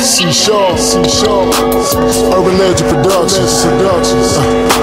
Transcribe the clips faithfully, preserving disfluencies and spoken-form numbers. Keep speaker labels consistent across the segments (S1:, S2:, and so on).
S1: C-Sharp, C-Sharp, Urban Legend Productions, Productions.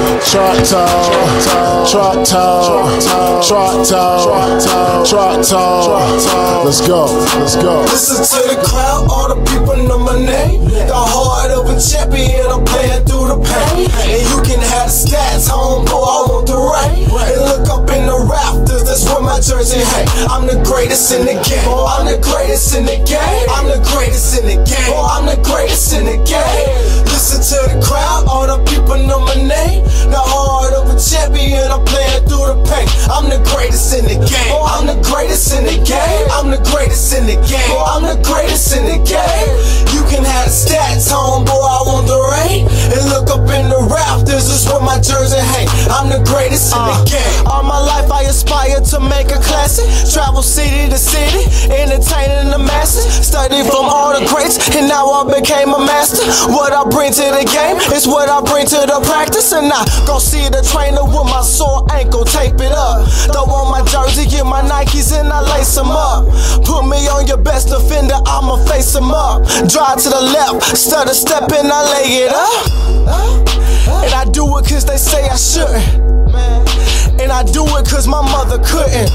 S1: Trotters, Trotters, Trotters, Trotters. Let's go, let's go.
S2: Listen to the crowd, all the people know my name. The heart of a champion, I'm playing through the pain. And you can have the stats, homeboy, I want the rain. And look up in the rafters, that's where my jersey hang. I'm the greatest in the game. I'm the greatest in the game. I'm the greatest in the game. I'm the greatest in the game. Listen to the crowd, all the people know my name. The heart of a champion, I'm playing through the pain. I'm the greatest in the game. I'm the greatest in the game. I'm the greatest in the game. I'm the greatest in the game. You can have the stats, homeboy, I want the rain. And look up in the rafters, this where my jersey hang. I'm the greatest in the game. All my life I aspire to make a classic. Travel city to city, entertaining the masses. Studied from all the greats, and now I became a master. What I bring to the game is what I bring to the practice. And I go see the trainer with my sore ankle, tape it up. Throw on my jersey, get my Nikes, and I lace them up. Put me on your best defender, I'ma face him up. Drive to the left, stutter step and I lay it up. And I do it cause they say I shouldn't. And I do it cause my mother couldn't.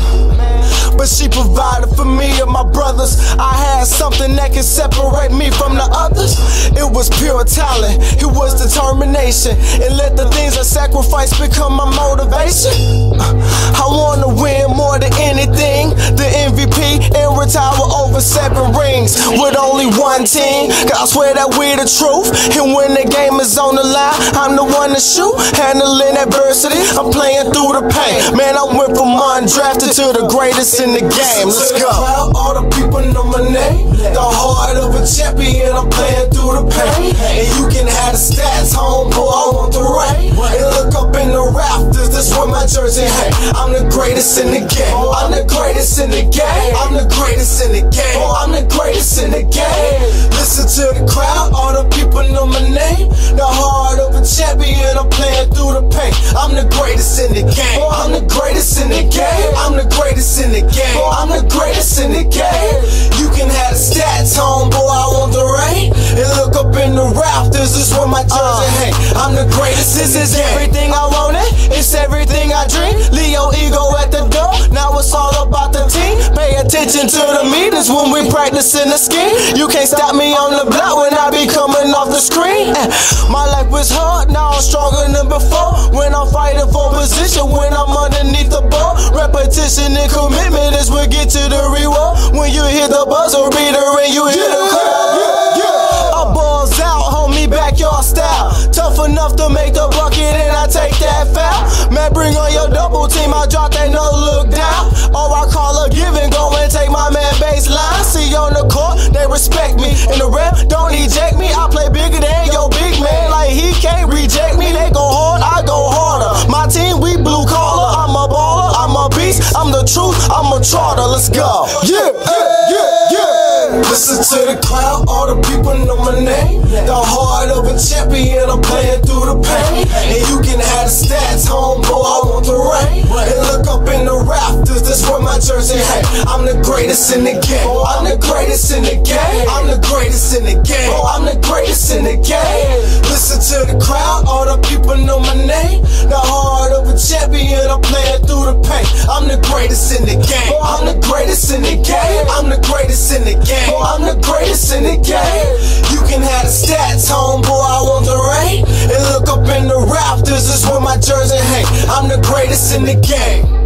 S2: But she provided for me and my brothers. I had something that could separate me from the others. It was pure talent, it was determination. And let the things I sacrifice become my motivation. I wanna win more than anything, the M V P, and retire with over seven rings. With only one team, I swear that we the truth. And when the game is on the line, I'm the one to shoot. Handling adversity, I'm playing through the pain. Man, I went from undrafted to the greatest in the game. Let's go. All the people know my name. The heart of a champion, I'm playing through the pain. And you can have the stats, homeboy, I want the rain. And look up in the rafters, that's where my jersey hang. I'm the greatest in the game. I'm the greatest in the game. I'm the greatest in the game. I'm the greatest in the game. Listen to the crowd, all the people know my name. The heart of a champion, I'm playing through the pain. I'm the greatest in the game. I'm the greatest in the game. I'm the greatest in the game. I'm the greatest in the game. You can have the stats, homeboy, I want the rain. And look up in the rafters, this where my jersey hang. I'm the greatest. This is everything I wanted, it's everything I dream. Leo ego at the door, now it's all about the team. Pay attention to the meters when we practicing the scheme. You can't stop me on the block when I be coming off the screen. My life was hard, now I'm stronger than before. When I'm fighting for position, when I'm underneath the ball. Repetition and commitment is what get to the reward. When you hear the buzzer beater and you hear the crowd. Yeah, yeah. I balls out, homie, backyard style. Tough enough to make the bucket and I take that foul. Man, bring on your double team, I drop that no look down. Oh, I call a give and go and take my man baseline. See on the court, they respect me. In the rep, don't eject me. I play bigger than your big man, like he can't reject me. They go hard, I go harder. My team, we blue collar. I'm a baller, I'm a beast, I'm the truth, I'm a trotter. Let's go. Yeah, yeah, yeah, yeah. Listen to the crowd, all the people know my name. The heart of a champion, I'm playing through the pain. And you can have the stats, homeboy, I want the rain. And look up in the rafters, that's where my jersey hang. I'm the greatest in the game. I'm the greatest in the game. I'm the greatest in the game. I'm the greatest in the game. Listen to the crowd, all the people know my name. The heart of a champion, I'm playing through the pain. I'm the greatest in the game. I'm the greatest in the game. I'm the greatest in the game. I'm the greatest in the game. You can have the stats, homeboy, I want the rain. And look up in the rafters, this where my jersey hang. I'm the greatest in the game.